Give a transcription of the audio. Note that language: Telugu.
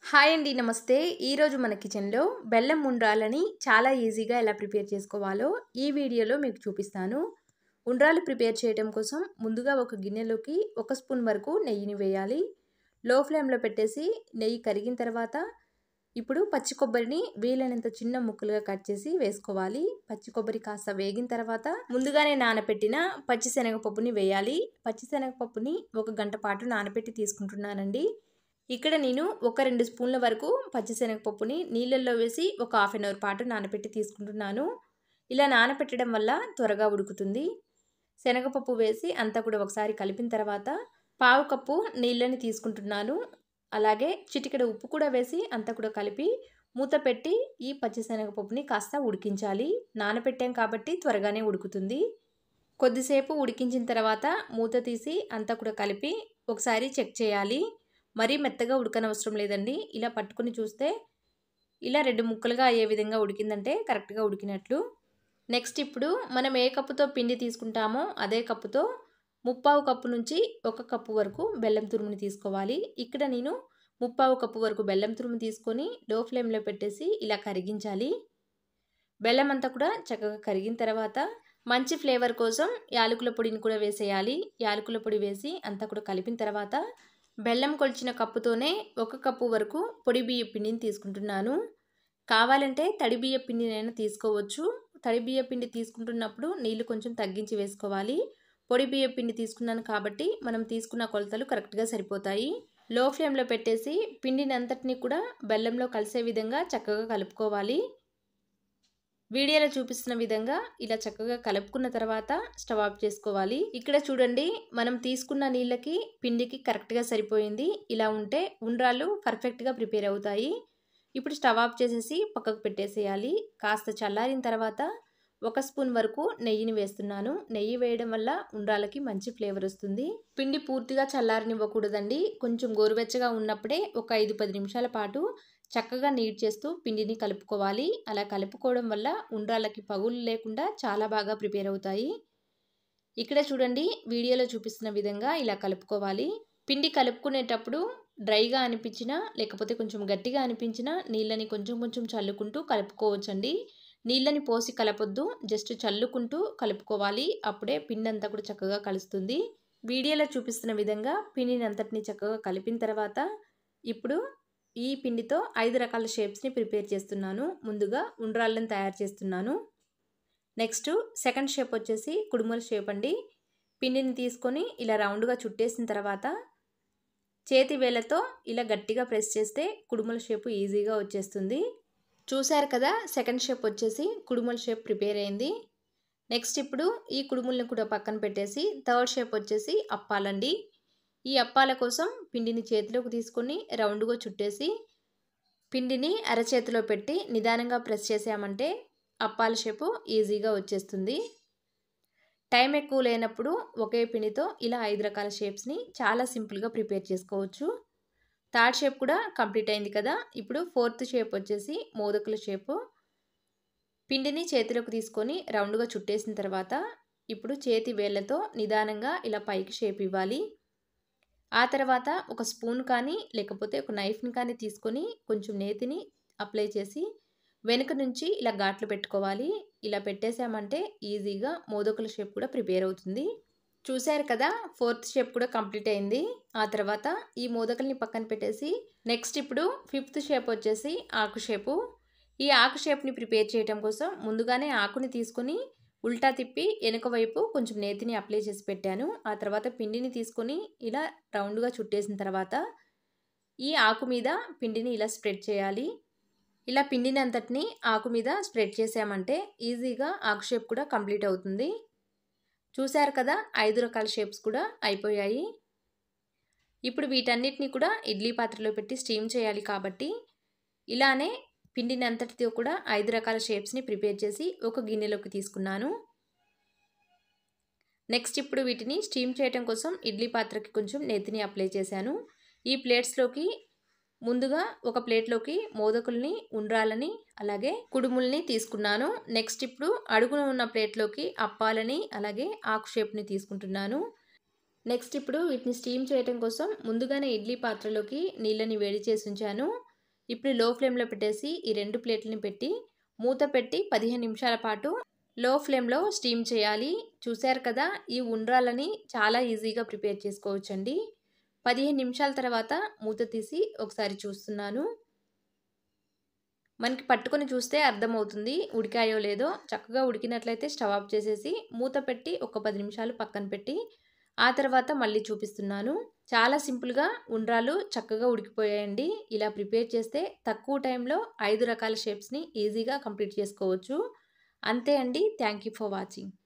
హాయ్ అండి నమస్తే. ఈరోజు మన కిచెన్లో బెల్లం ఉండ్రాలని చాలా ఈజీగా ఎలా ప్రిపేర్ చేసుకోవాలో ఈ వీడియోలో మీకు చూపిస్తాను. ఉండ్రాలు ప్రిపేర్ చేయడం కోసం ముందుగా ఒక గిన్నెలోకి 1 స్పూన్ వరకు నెయ్యిని వేయాలి. లో ఫ్లేమ్లో పెట్టేసి నెయ్యి కరిగిన తర్వాత ఇప్పుడు పచ్చి కొబ్బరిని వీలైనంత చిన్న ముక్కలుగా కట్ చేసి వేసుకోవాలి. పచ్చి కొబ్బరి కాస్త వేగిన తర్వాత ముందుగానే నానబెట్టిన పచ్చిశనగపప్పుని వేయాలి. పచ్చిశనగపప్పుని 1 గంట పాటు నానబెట్టి తీసుకుంటున్నానండి. ఇక్కడ నేను ఒక 2 స్పూన్ల వరకు పచ్చిశనగపప్పుని నీళ్ళల్లో వేసి ఒక హాఫ్ అన్ అవర్ పాటు నానబెట్టి తీసుకుంటున్నాను. ఇలా నానబెట్టడం వల్ల త్వరగా ఉడుకుతుంది. శనగపప్పు వేసి అంతా కూడా ఒకసారి కలిపిన తర్వాత పావు కప్పు నీళ్ళని తీసుకుంటున్నాను. అలాగే చిటికెడ ఉప్పు కూడా వేసి అంతా కూడా కలిపి మూత పెట్టి ఈ పచ్చిశనగపప్పుని కాస్త ఉడికించాలి. నానబెట్టాం కాబట్టి త్వరగానే ఉడుకుతుంది. కొద్దిసేపు ఉడికించిన తర్వాత మూత తీసి అంతా కూడా కలిపి ఒకసారి చెక్ చేయాలి. మరీ మెత్తగా ఉడకనవసరం లేదండి. ఇలా పట్టుకుని చూస్తే ఇలా 2 ముక్కలుగా అయ్యే విధంగా ఉడికిందంటే కరెక్ట్గా ఉడికినట్లు. నెక్స్ట్ ఇప్పుడు మనం ఏ కప్పుతో పిండి తీసుకుంటామో అదే కప్పుతో 3/4 కప్పు నుంచి 1 కప్పు వరకు బెల్లం తురుముని తీసుకోవాలి. ఇక్కడ నేను 3/4 కప్పు వరకు బెల్లం తురుము తీసుకొని లో ఫ్లేమ్లో పెట్టేసి ఇలా కరిగించాలి. బెల్లం అంతా కూడా చక్కగా కరిగిన తర్వాత మంచి ఫ్లేవర్ కోసం యాలకుల పొడిని కూడా వేసేయాలి. యాలకుల పొడి వేసి అంతా కూడా కలిపిన తర్వాత బెల్లం కొలిచిన కప్పుతోనే 1 కప్పు వరకు పొడి బియ్య పిండిని తీసుకుంటున్నాను. కావాలంటే తడి బియ్య పిండినైనా తీసుకోవచ్చు. తడి బియ్య పిండి తీసుకుంటున్నప్పుడు నీళ్లు కొంచెం తగ్గించి వేసుకోవాలి. పొడి బియ్య పిండి తీసుకున్నాను కాబట్టి మనం తీసుకున్న కొలతలు కరెక్ట్గా సరిపోతాయి. లో ఫ్లేమ్లో పెట్టేసి పిండిని అంతటినీ కూడా బెల్లంలో కలిసే విధంగా చక్కగా కలుపుకోవాలి. వీడియోలో చూపిస్తున్న విధంగా ఇలా చక్కగా కలుపుకున్న తర్వాత స్టవ్ ఆఫ్ చేసుకోవాలి. ఇక్కడ చూడండి, మనం తీసుకున్న నీళ్ళకి పిండికి కరెక్ట్గా సరిపోయింది. ఇలా ఉంటే ఉండ్రాళ్ళు పర్ఫెక్ట్గా ప్రిపేర్ అవుతాయి. ఇప్పుడు స్టవ్ ఆఫ్ చేసేసి పక్కకు పెట్టేసేయాలి. కాస్త చల్లారిన తర్వాత 1 స్పూన్ వరకు నెయ్యిని వేస్తున్నాను. నెయ్యి వేయడం వల్ల ఉండ్రాలకి మంచి ఫ్లేవర్ వస్తుంది. పిండి పూర్తిగా చల్లారనివ్వకూడదండి. కొంచెం గోరువెచ్చగా ఉన్నప్పుడే ఒక 5-10 నిమిషాల పాటు చక్కగా నీట్ చేస్తూ పిండిని కలుపుకోవాలి. అలా కలుపుకోవడం వల్ల ఉండ్రాలకి పగులు లేకుండా చాలా బాగా ప్రిపేర్ అవుతాయి. ఇక్కడ చూడండి, వీడియోలో చూపిస్తున్న విధంగా ఇలా కలుపుకోవాలి. పిండి కలుపుకునేటప్పుడు డ్రైగా అనిపించినా లేకపోతే కొంచెం గట్టిగా అనిపించినా నీళ్ళని కొంచెం చల్లుకుంటూ కలుపుకోవచ్చండి. నీళ్ళని పోసి కలపొద్దు, జస్ట్ చల్లుకుంటూ కలుపుకోవాలి. అప్పుడే పిండి అంతా కూడా చక్కగా కలుస్తుంది. వీడియోలో చూపిస్తున్న విధంగా పిండిని అంతటిని చక్కగా కలిపిన తర్వాత ఇప్పుడు ఈ పిండితో 5 రకాల షేప్స్ని ప్రిపేర్ చేస్తున్నాను. ముందుగా ఉండ్రాళ్ళని తయారు చేస్తున్నాను. నెక్స్ట్ సెకండ్ షేప్ వచ్చేసి కుడుముల షేప్ అండి. పిండిని తీసుకొని ఇలా రౌండ్గా చుట్టేసిన తర్వాత చేతి వేళ్ళతో ఇలా గట్టిగా ప్రెస్ చేస్తే కుడుముల షేప్ ఈజీగా వచ్చేస్తుంది. చూశారు కదా, సెకండ్ షేప్ వచ్చేసి కుడుముల షేప్ ప్రిపేర్ అయింది. నెక్స్ట్ ఇప్పుడు ఈ కుడుములను కూడా పక్కన పెట్టేసి థర్డ్ షేప్ వచ్చేసి అప్పాలండి. ఈ అప్పాల కోసం పిండిని చేతిలోకి తీసుకొని రౌండ్గా చుట్టేసి పిండిని అరచేతిలో పెట్టి నిదానంగా ప్రెస్ చేసామంటే అప్పాల షేపు ఈజీగా వచ్చేస్తుంది. టైం ఎక్కువ లేనప్పుడు ఒకే పిండితో ఇలా 5 రకాల షేప్స్ని చాలా సింపుల్గా ప్రిపేర్ చేసుకోవచ్చు. థర్డ్ షేప్ కూడా కంప్లీట్ అయింది కదా. ఇప్పుడు ఫోర్త్ షేప్ వచ్చేసి మోదకుల షేపు. పిండిని చేతిలోకి తీసుకొని రౌండ్గా చుట్టేసిన తర్వాత ఇప్పుడు చేతి వేళ్ళతో నిదానంగా ఇలా పైకి షేప్ ఇవ్వాలి. ఆ తర్వాత ఒక స్పూన్ కానీ లేకపోతే ఒక నైఫ్ని కానీ తీసుకొని కొంచెం నేతిని అప్లై చేసి వెనుక నుంచి ఇలా ఘాట్లు పెట్టుకోవాలి. ఇలా పెట్టేసామంటే ఈజీగా మోదకుల షేప్ కూడా ప్రిపేర్ అవుతుంది. చూశారు కదా, ఫోర్త్ షేప్ కూడా కంప్లీట్ అయింది. ఆ తర్వాత ఈ మోదకుల్ని పక్కన పెట్టేసి నెక్స్ట్ ఇప్పుడు ఫిఫ్త్ షేప్ వచ్చేసి ఆకు షేపు. ఈ ఆకు షేప్ని ప్రిపేర్ చేయడం కోసం ముందుగానే ఆకుని తీసుకొని ఉల్టా తిప్పి వెనుక వైపు కొంచెం నేతిని అప్లై చేసి పెట్టాను. ఆ తర్వాత పిండిని తీసుకొని ఇలా రౌండ్గా చుట్టేసిన తర్వాత ఈ ఆకు మీద పిండిని ఇలా స్ప్రెడ్ చేయాలి. ఇలా పిండిని అంతటిని ఆకు మీద స్ప్రెడ్ చేసామంటే ఈజీగా ఆకు షేప్ కూడా కంప్లీట్ అవుతుంది. చూశారు కదా, 5 రకాల షేప్స్ కూడా అయిపోయాయి. ఇప్పుడు వీటన్నిటిని కూడా ఇడ్లీ పాత్రలో పెట్టి స్టీమ్ చేయాలి కాబట్టి ఇలానే పిండిని అంతటితో కూడా 5 రకాల షేప్స్ని ప్రిపేర్ చేసి ఒక గిన్నెలోకి తీసుకున్నాను. నెక్స్ట్ ఇప్పుడు వీటిని స్టీమ్ చేయడం కోసం ఇడ్లీ పాత్రకి కొంచెం నేతిని అప్లై చేశాను. ఈ ప్లేట్స్లోకి ముందుగా ఒక ప్లేట్లోకి మోదకుల్ని, ఉండ్రాలని అలాగే కుడుముల్ని తీసుకున్నాను. నెక్స్ట్ ఇప్పుడు అడుగున ఉన్న ప్లేట్లోకి అప్పాలని అలాగే ఆకు షేప్ని తీసుకుంటున్నాను. నెక్స్ట్ ఇప్పుడు వీటిని స్టీమ్ చేయడం కోసం ముందుగానే ఇడ్లీ పాత్రలోకి నీళ్ళని వేడి చేసి ఉంచాను. ఇప్పుడు లో ఫ్లేమ్లో పెట్టేసి ఈ 2 ప్లేట్లని పెట్టి మూత పెట్టి 15 నిమిషాల పాటు లో ఫ్లేమ్లో స్టీమ్ చేయాలి. చూశారు కదా, ఈ ఉండ్రాలని చాలా ఈజీగా ప్రిపేర్ చేసుకోవచ్చండి. 15 నిమిషాల తర్వాత మూత తీసి ఒకసారి చూస్తున్నాను. మనకి పట్టుకొని చూస్తే అర్థమవుతుంది ఉడికాయో లేదో. చక్కగా ఉడికినట్లయితే స్టవ్ ఆఫ్ చేసేసి మూత పెట్టి ఒక 10 నిమిషాలు పక్కన పెట్టి ఆ తర్వాత మళ్ళీ చూపిస్తున్నాను. చాలా సింపుల్గా ఉండ్రాలు చక్కగా ఉడికిపోయాయండి. ఇలా ప్రిపేర్ చేస్తే తక్కువ టైంలో 5 రకాల షేప్స్ని ఈజీగా కంప్లీట్ చేసుకోవచ్చు. అంతే అండి. Thank you for watching.